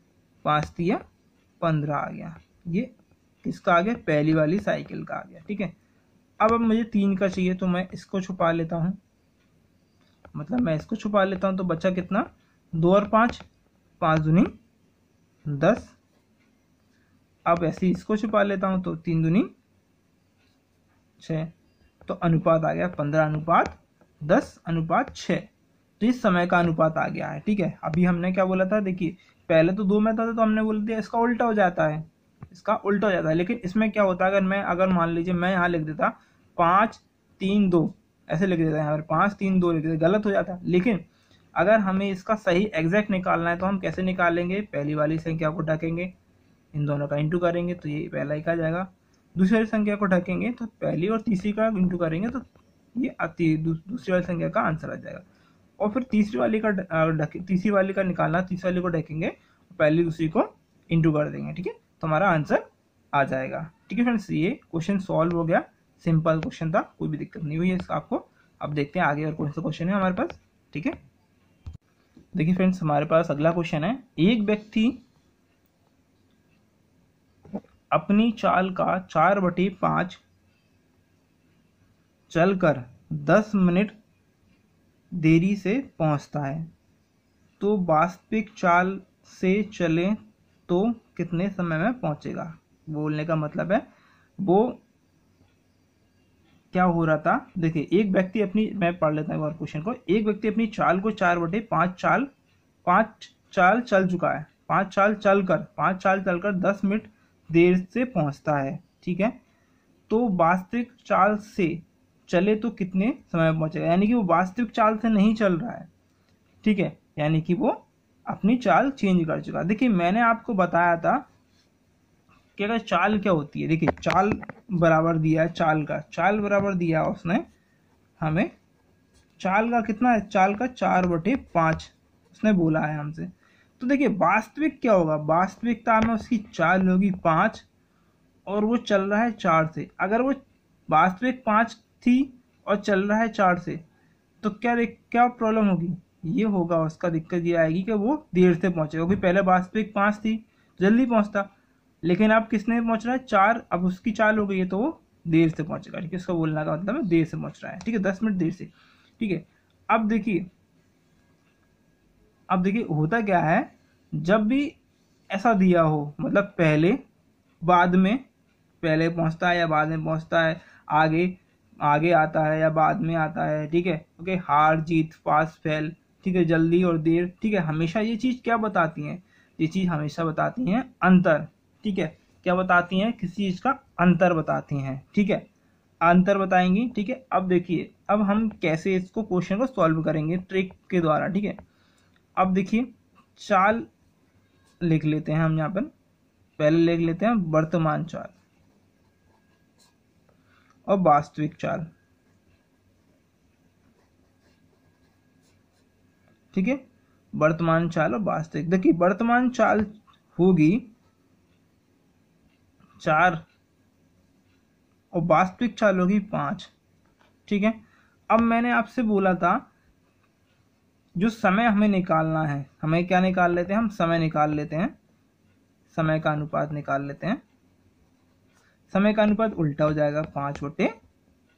5×3=15 आ गया। ये किसका आ गया? पहली वाली साइकिल का आ गया। ठीक है, अब मुझे 3 का चाहिए तो मैं इसको छुपा लेता हूँ, मतलब मैं इसको छुपा लेता हूँ, तो बचा कितना? 2 और 5, 5×2=10। अब ऐसे इसको छुपा लेता हूँ तो 3×2=6, तो अनुपात आ गया 15:10:6। तो इस समय का अनुपात आ गया है। ठीक है, अभी हमने क्या बोला था, देखिए पहले तो 2 में था तो हमने बोल दिया इसका उल्टा हो जाता है, इसका उल्टा हो जाता है। लेकिन इसमें क्या होता है, अगर मान लीजिए मैं यहाँ लिख देता 5×3=2, ऐसे लिख देता है यहाँ पर 5×3=2 लिख देता, गलत हो जाता। लेकिन अगर हमें इसका सही एग्जैक्ट निकालना है तो हम कैसे निकालेंगे? पहली वाली संख्या को ढकेंगे, इन दोनों का इंटू करेंगे तो ये पहला ही का जाएगा। दूसरी वाली संख्या को ढकेंगे तो पहली और तीसरी का इंटू करेंगे तो ये दूसरी वाली संख्या का आंसर आ जाएगा। और फिर तीसरी वाली का निकालना, तीसरी वाली को ढकेंगे, पहली दूसरी को इंटू कर देंगे। ठीक है, तो हमारा आंसर आ जाएगा। ठीक है फ्रेंड्स, ये क्वेश्चन सॉल्व हो गया, सिंपल क्वेश्चन था, कोई भी दिक्कत नहीं हुई है आपको। अब देखते हैं आगे और कौन सा क्वेश्चन है हमारे पास। ठीक है, देखिए फ्रेंड्स हमारे पास अगला क्वेश्चन है, एक व्यक्ति अपनी चाल का 4/5 चलकर 10 मिनट देरी से पहुंचता है, तो वास्तविक चाल से चले तो कितने समय में पहुंचेगा? बोलने का मतलब है वो क्या हो रहा था। देखिए एक व्यक्ति अपनी, मैं पढ़ लेता हूँ क्वेश्चन को, एक व्यक्ति अपनी चाल को 4/5 चाल चल चुका है, 5 चाल चलकर 10 मिनट देर से पहुंचता है। ठीक है, तो वास्तविक चाल से चले तो कितने समय में पहुंचेगा? यानी कि वो वास्तविक चाल से नहीं चल रहा है। ठीक है, यानी कि वो अपनी चाल चेंज कर चुका। देखिए मैंने आपको बताया था कि अगर चाल क्या होती है, देखिए चाल बराबर दिया है, चाल बराबर दिया उसने हमें, चाल का कितना है? चाल का 4/5 उसने बोला है हमसे। तो देखिए वास्तविक क्या होगा, वास्तविकता में उसकी चाल होगी 5 और वो चल रहा है 4 से। अगर वो वास्तविक 5 थी और चल रहा है 4 से, तो क्या प्रॉब्लम होगी? ये होगा उसका, दिक्कत ये आएगी कि वो देर से पहुंचेगा, क्योंकि पहले वास्तविक 5 थी, जल्दी पहुंचता, लेकिन अब किसने पहुंच रहा है? 4, अब उसकी चाल हो गई है तो वो देर से पहुंचेगा। ठीक है, उसका बोलने का मतलब है देर से पहुंच रहा है। ठीक है, 10 मिनट देर से। ठीक है, अब देखिए होता क्या है, जब भी ऐसा दिया हो, मतलब पहले बाद में, पहले पहुंचता है या बाद में पहुंचता है, आगे आता है या बाद में आता है। ठीक है, ओके, हार जीत, पास फेल, ठीक है, जल्दी और देर। ठीक है, हमेशा ये चीज क्या बताती है? ये चीज हमेशा बताती है अंतर। ठीक है, क्या बताती हैं? किसी चीज का अंतर बताती हैं। ठीक है, अंतर बताएंगी। ठीक है, अब देखिए अब हम कैसे इसको क्वेश्चन को सॉल्व करेंगे ट्रिक के द्वारा। ठीक है, अब देखिए चाल लिख लेते हैं हम यहाँ पर, पहले लिख लेते हैं वर्तमान चाल और वास्तविक चाल। ठीक है, वर्तमान चाल और वास्तविक। देखिए वर्तमान चाल होगी 4 और वास्तविक चाल होगी 5। ठीक है, अब मैंने आपसे बोला था जो समय हमें निकालना है, हमें क्या निकाल लेते हैं? हम समय निकाल लेते हैं, समय का अनुपात निकाल लेते हैं। समय का अनुपात उल्टा हो जाएगा, 5/5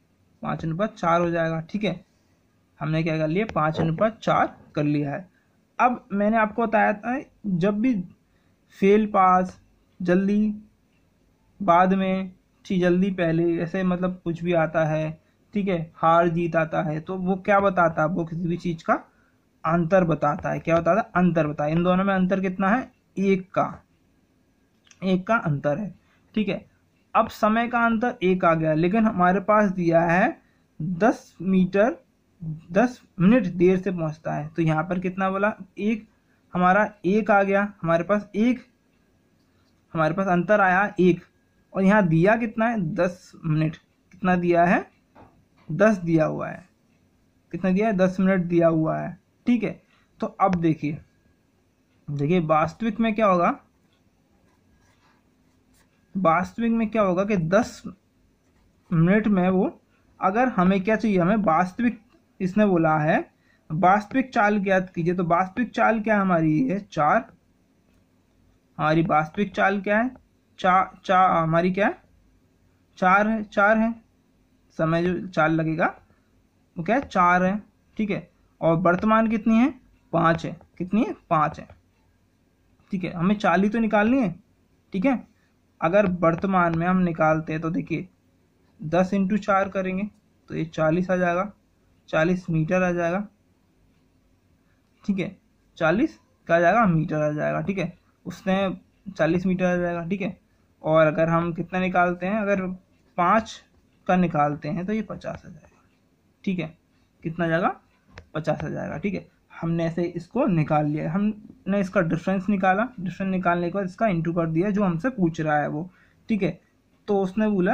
5:4 हो जाएगा। ठीक है, हमने क्या कर लिया, 5:4 कर लिया है। अब मैंने आपको बताया था जब भी फेल पास, जल्दी, बाद में, जल्दी, पहले, ऐसे मतलब कुछ भी आता है, ठीक है, हार जीत आता है, तो वो क्या बताता है, वो किसी भी चीज का अंतर बताता है। क्या बताता है, अंतर बताता है। इन दोनों में अंतर कितना है, एक का अंतर है। ठीक है, अब समय का अंतर एक आ गया, लेकिन हमारे पास दिया है 10 मिनट देर से पहुंचता है, तो यहाँ पर कितना बोला, एक, हमारा एक आ गया, हमारे पास अंतर आया एक, और यहाँ दिया कितना है, 10 मिनट। कितना दिया है, 10 दिया हुआ है। कितना दिया है, 10 मिनट दिया हुआ है। ठीक है, तो अब देखिए वास्तविक में क्या होगा, कि 10 मिनट में वो, अगर हमें क्या चाहिए, हमें वास्तविक, इसने बोला है वास्तविक चाल ज्ञात कीजिए, तो वास्तविक चाल क्या हमारी है, 4। हमारी वास्तविक चाल क्या है, हमारी क्या है, 4 है। समय जो चाल लगेगा वो क्या है, 4 है। ठीक है, और वर्तमान कितनी है, 5 है। कितनी है, 5 है। ठीक है, हमें चाल ही तो निकालनी है। ठीक है, अगर वर्तमान में हम निकालते हैं तो देखिए 10x4 करेंगे तो ये 40 आ जाएगा, 40 मीटर आ जाएगा। ठीक है, 40 क्या आ जाएगा, मीटर आ जाएगा। ठीक है, उसने 40 मीटर आ जाएगा। ठीक है, और अगर हम कितना निकालते हैं, अगर 5 का निकालते हैं तो ये 50 आ जाएगा। ठीक है, कितना जाएगा, 50 आ जाएगा। ठीक है, हमने ऐसे इसको निकाल लिया, हमने इसका डिफरेंस निकाला, डिफरेंस निकालने के बाद इसका इंटू कर दिया जो हमसे पूछ रहा है वो। ठीक है, तो उसने बोला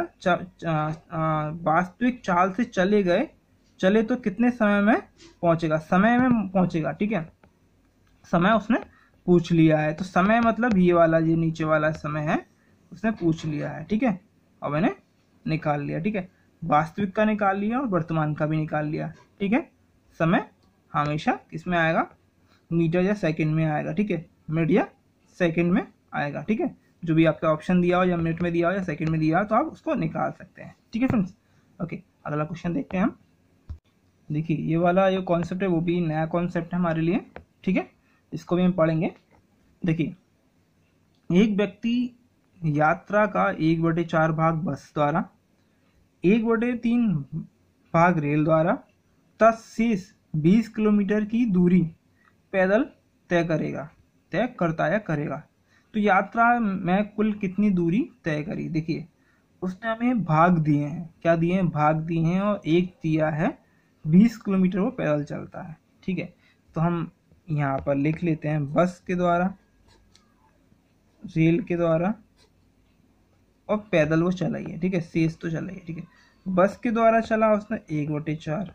वास्तविक चाल से चले तो कितने समय में पहुंचेगा, समय में पहुंचेगा। ठीक है, समय उसने पूछ लिया है, तो समय मतलब ये वाला, ये नीचे वाला समय है, उसने पूछ लिया है। ठीक है, और मैंने निकाल लिया। ठीक है, वास्तविक का निकाल लिया और वर्तमान का भी निकाल लिया। ठीक है, समय हमेशा किसमें आएगा, मीटर या सेकंड में आएगा। ठीक है, मिनट या सेकंड में आएगा। ठीक है, जो भी आपका ऑप्शन दिया हो, या मिनट में दिया हो या सेकंड में दिया हो, तो आप उसको निकाल सकते हैं। ठीक है फ्रेंड्स, ओके, अगला क्वेश्चन देखते हैं हम। देखिए ये वाला जो कॉन्सेप्ट है वो भी नया कॉन्सेप्ट है हमारे लिए। ठीक है, इसको भी हम पढ़ेंगे। देखिए, एक व्यक्ति यात्रा का 1/4 भाग बस द्वारा, 1/3 भाग रेल द्वारा, शेष 20 किलोमीटर की दूरी पैदल तय करता या करेगा। तो यात्रा में कुल कितनी दूरी तय करी। देखिए, उसने हमें भाग दिए हैं, क्या दिए हैं, भाग दिए हैं, और एक दिया है 20 किलोमीटर वो पैदल चलता है। ठीक है, तो हम यहाँ पर लिख लेते हैं, बस के द्वारा, रेल के द्वारा, और पैदल वो चलाई है। ठीक है, शेष तो चलाई है। ठीक है, बस के द्वारा चला उसने 1/4,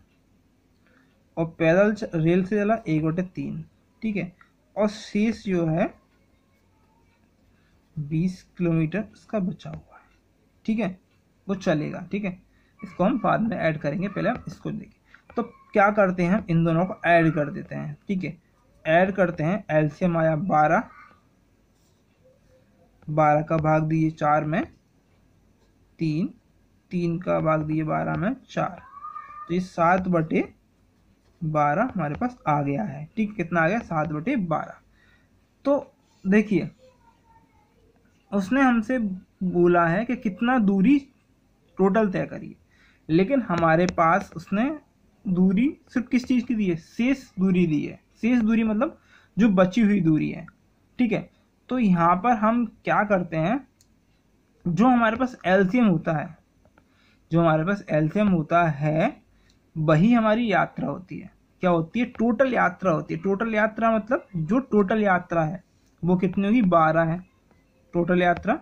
और पैदल रेल से चला 1/3। ठीक है, और शेष जो है 20 किलोमीटर उसका बचा हुआ है। ठीक है, वो चलेगा। ठीक है, इसको हम बाद में ऐड करेंगे, पहले हम इसको देखें। तो क्या करते हैं, हम इन दोनों को ऐड कर देते हैं। ठीक है, ऐड करते हैं, एलसीएम आया 12, 12 का भाग दिए 4 में 3, 3 का भाग दिए 12 में 4, तो ये 7/12 हमारे पास आ गया है। ठीक, कितना आ गया, 7/12। तो देखिए, उसने हमसे बोला है कि कितना दूरी टोटल तय करिए, लेकिन हमारे पास उसने दूरी सिर्फ किस चीज की दी है, शेष दूरी दी है। शेष दूरी मतलब जो बची हुई दूरी है। ठीक है, तो यहाँ पर हम क्या करते हैं, जो हमारे पास एलसीएम होता है, वही हमारी यात्रा होती है। क्या होती है, टोटल यात्रा होती है। टोटल यात्रा मतलब जो टोटल यात्रा है वो कितनी होगी, 12 है। टोटल यात्रा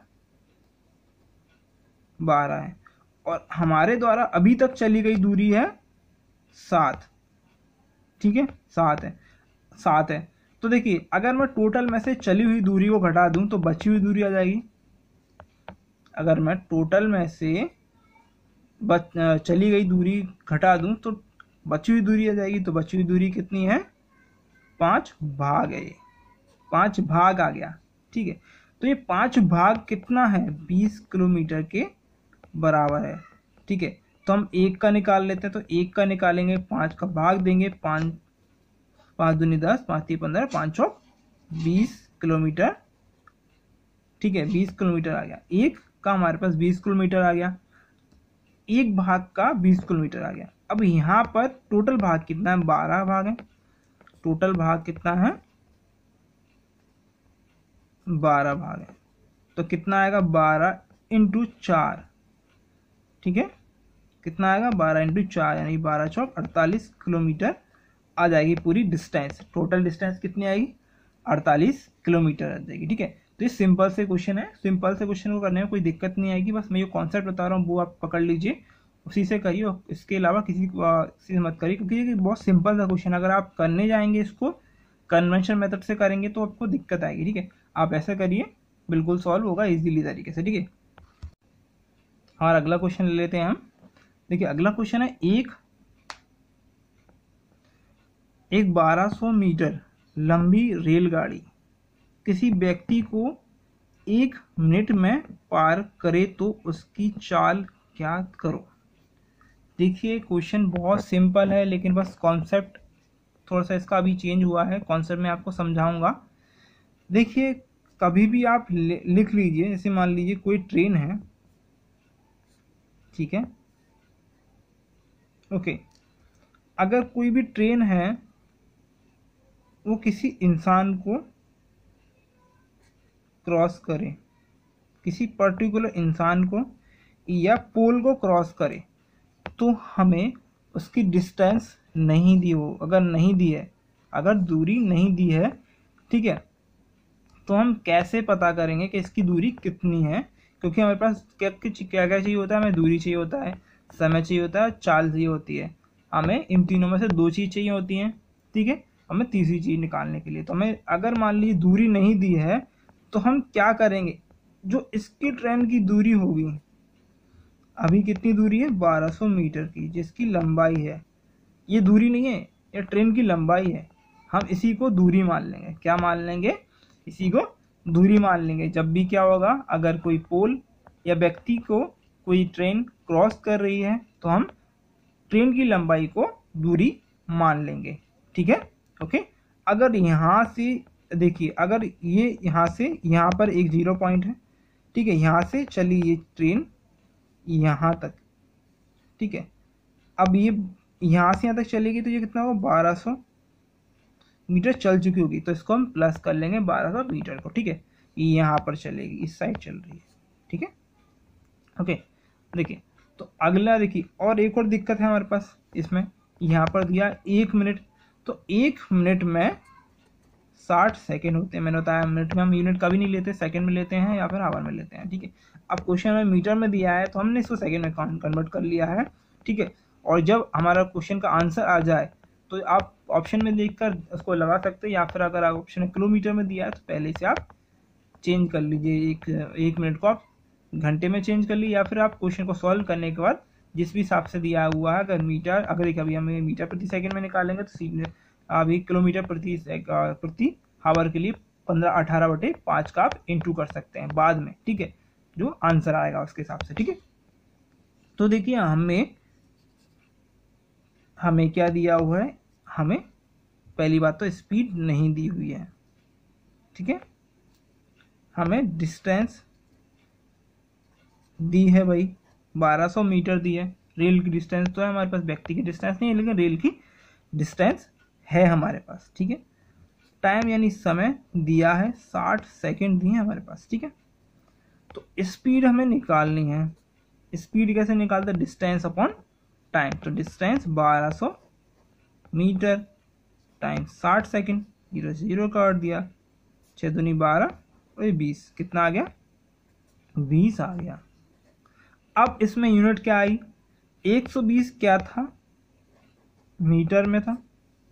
12 है, और हमारे द्वारा अभी तक चली गई दूरी है 7। ठीक है, 7 है। तो देखिए, अगर मैं टोटल में से चली हुई दूरी को घटा दूं तो बची हुई दूरी आ जाएगी। अगर मैं टोटल में से चली गई दूरी घटा दूं तो बची हुई दूरी आ जाएगी। तो बची हुई दूरी कितनी है, 5 भाग है, ये 5 भाग आ गया। ठीक है, तो ये 5 भाग कितना है, 20 किलोमीटर के बराबर है। ठीक है, तो हम 1 का निकाल लेते हैं, तो 1 का निकालेंगे, 5 का भाग देंगे, 5 5 दूनी 10, 5 3 15, 5 चौक 20 किलोमीटर। ठीक है, 20 किलोमीटर आ गया। 1 का हमारे पास 20 किलोमीटर आ गया, एक भाग का 20 किलोमीटर आ गया। अब यहाँ पर टोटल भाग कितना है, 12 भाग है। टोटल भाग कितना है, 12 भाग है। तो कितना आएगा, 12 इंटू 4। ठीक है, कितना आएगा, 12 इंटू 4 यानी 12 चौक 48 किलोमीटर आ जाएगी पूरी डिस्टेंस। टोटल डिस्टेंस कितनी आएगी, 48 किलोमीटर आ जाएगी। ठीक है, तो ये सिंपल से क्वेश्चन है। सिंपल से क्वेश्चन को करने में कोई दिक्कत नहीं आएगी, बस मैं जो कॉन्सेप्ट बता रहा हूँ वो आप पकड़ लीजिए, उसी से करिए। इसके अलावा किसी से मत करिए, क्योंकि ये बहुत सिंपल सा क्वेश्चन। अगर आप करने जाएंगे इसको कन्वेंशन मेथड से करेंगे तो आपको दिक्कत आएगी। ठीक है, आप ऐसा करिए, बिल्कुल सॉल्व होगा इजीली तरीके से। ठीक है, और अगला क्वेश्चन ले लेते हैं हम। देखिए अगला क्वेश्चन है, एक 1200 मीटर लंबी रेलगाड़ी किसी व्यक्ति को 1 मिनट में पार करे तो उसकी चाल क्या करो। देखिए क्वेश्चन बहुत सिंपल है, लेकिन बस कॉन्सेप्ट थोड़ा सा इसका अभी चेंज हुआ है। कॉन्सेप्ट मैं आपको समझाऊंगा। देखिए कभी भी आप लिख लीजिए, जैसे मान लीजिए कोई ट्रेन है, ठीक है, ओके, अगर कोई भी ट्रेन है वो किसी इंसान को क्रॉस करे, किसी पर्टिकुलर इंसान को या पोल को क्रॉस करे, तो हमें उसकी डिस्टेंस नहीं दी हो, अगर नहीं दी है, अगर दूरी नहीं दी है, ठीक है, तो हम कैसे पता करेंगे कि इसकी दूरी कितनी है। क्योंकि हमारे पास क्या क्या चाहिए होता है, हमें दूरी चाहिए होता है, समय चाहिए होता है, चाल चाहिए होती है। हमें इन तीनों में से 2 चीज़ चाहिए होती हैं। ठीक है, हमें तीसरी चीज़ निकालने के लिए, तो हमें अगर मान लीजिए दूरी नहीं दी है तो हम क्या करेंगे, जो इसकी ट्रेन की दूरी होगी, अभी कितनी दूरी है, 1200 मीटर की, जिसकी लंबाई है, ये दूरी नहीं है, ये ट्रेन की लंबाई है, हम इसी को दूरी मान लेंगे। क्या मान लेंगे, इसी को दूरी मान लेंगे। जब भी क्या होगा, अगर कोई पोल या व्यक्ति को कोई ट्रेन क्रॉस कर रही है तो हम ट्रेन की लंबाई को दूरी मान लेंगे। ठीक है, ओके। अगर यहाँ से देखिए, अगर ये यहाँ से यहाँ पर एक 0 पॉइंट है, ठीक है, यहाँ से चली ये ट्रेन यहाँ तक, ठीक है, अब ये यहाँ से यहाँ तक चलेगी तो ये कितना होगा, 1200 मीटर चल चुकी होगी, तो इसको हम प्लस कर लेंगे 1200 मीटर को। ठीक है, ये यहाँ पर चलेगी, इस साइड चल रही है। ठीक है, ओके। देखिए तो अगला देखिए, और एक और दिक्कत है हमारे पास इसमें, यहाँ पर दिया 1 मिनट, तो 1 मिनट में 60 सेकेंड होते हैं। मैंने बताया मिनट में हम यूनिट कभी नहीं लेते, सेकंड में लेते हैं या फिर आवर में लेते हैं। ठीक है, अब क्वेश्चन में मीटर में दिया है तो हमने इसको सेकंड में कन्वर्ट कर लिया है। ठीक है, और जब हमारा क्वेश्चन का आंसर आ जाए तो आप ऑप्शन में देखकर उसको लगा सकते हैं, या फिर अगर आप ऑप्शन में किलोमीटर में दिया है तो पहले से आप चेंज कर लीजिए, एक मिनट को आप घंटे में चेंज कर लीजिए, या फिर आप क्वेश्चन को सॉल्व करने के बाद जिस भी हिसाब से दिया हुआ है, अगर मीटर, अगर कभी हमें मीटर प्रति सेकंड में निकालेंगे तो अभी किलोमीटर प्रति हावर के लिए 15/18/5 का आप इंटू कर सकते हैं बाद में। ठीक है, जो आंसर आएगा उसके हिसाब से। ठीक है, तो देखिए हमें क्या दिया हुआ है, हमें पहली बात तो स्पीड नहीं दी हुई है। ठीक है, हमें डिस्टेंस दी है भाई, 1200 मीटर दी है। रेल की डिस्टेंस तो है हमारे पास, व्यक्ति की डिस्टेंस नहीं है, लेकिन रेल की डिस्टेंस है हमारे पास। ठीक है, टाइम यानी समय दिया है, 60 सेकेंड दिए हैं हमारे पास। ठीक है, तो स्पीड हमें निकालनी है। स्पीड कैसे निकालते हैं, डिस्टेंस अपॉन टाइम। तो डिस्टेंस 1200 मीटर टाइम 60 सेकेंड, 0 से 0 काट दिया, 6 दूनी 12 और 20, कितना आ गया, 20 आ गया। अब इसमें यूनिट क्या आई, 120 क्या था, मीटर में था,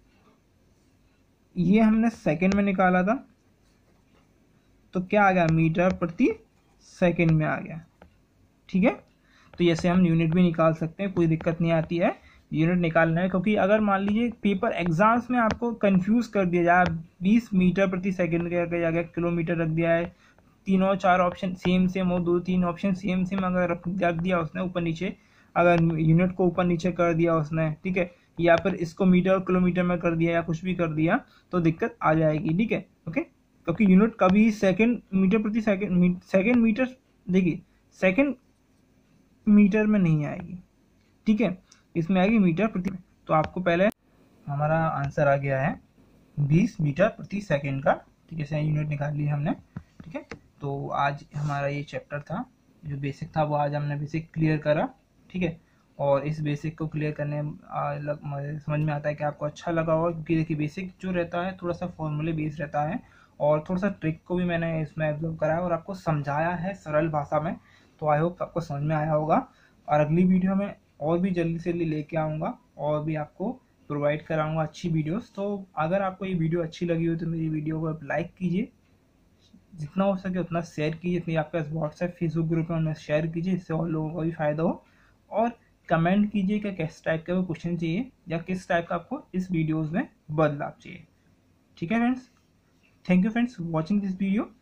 ये हमने सेकंड में निकाला था, तो क्या आ गया, मीटर प्रति सेकंड में आ गया। ठीक है, तो जैसे हम यूनिट भी निकाल सकते हैं, कोई दिक्कत नहीं आती है यूनिट निकालना है। क्योंकि अगर मान लीजिए पेपर एग्जाम्स में आपको कंफ्यूज कर दिया जाए, 20 मीटर प्रति सेकंड के जगह किलोमीटर रख दिया है, 3 और 4 ऑप्शन सेम हो, 2-3 ऑप्शन सेम अगर रख दिया उसने ऊपर नीचे, अगर यूनिट को ऊपर नीचे कर दिया उसने, ठीक है, या फिर इसको मीटर किलोमीटर में कर दिया या कुछ भी कर दिया तो दिक्कत आ जाएगी, ठीक है। ओके, क्योंकि यूनिट कभी सेकंड मीटर प्रति सेकंड, सेकंड मीटर, देखिए सेकंड मीटर में नहीं आएगी, ठीक है, इसमें आएगी मीटर प्रति। तो आपको पहले हमारा आंसर आ गया है 20 मीटर प्रति सेकंड का, ठीक है, सही यूनिट निकाल ली हमने, ठीक है। तो आज हमारा ये चैप्टर था, जो बेसिक था वो आज हमने बेसिक क्लियर करा, ठीक है। और इस बेसिक को क्लियर करने समझ में आता है कि आपको अच्छा लगा होगा, क्योंकि देखिए बेसिक जो रहता है थोड़ा सा फॉर्मूले बेस्ड रहता है, और थोड़ा सा ट्रिक को भी मैंने इसमें एब्जॉर्व करा है और आपको समझाया है सरल भाषा में। तो आई होप आपको समझ में आया होगा, और अगली वीडियो में और भी जल्दी से जल्दी लेके आऊँगा और भी आपको प्रोवाइड कराऊंगा अच्छी वीडियोस। तो अगर आपको ये वीडियो अच्छी लगी हो तो मेरी वीडियो को आप लाइक कीजिए, जितना हो सके उतना शेयर कीजिए, जितनी आपके पास व्हाट्सएप फेसबुक ग्रुप है उनमें शेयर कीजिए, इससे और लोगों को भी फ़ायदा हो। और कमेंट कीजिए कि किस टाइप का क्वेश्चन चाहिए या किस टाइप का आपको इस वीडियोज़ में बदलाव चाहिए, ठीक है friends. Thank you friends watching this video.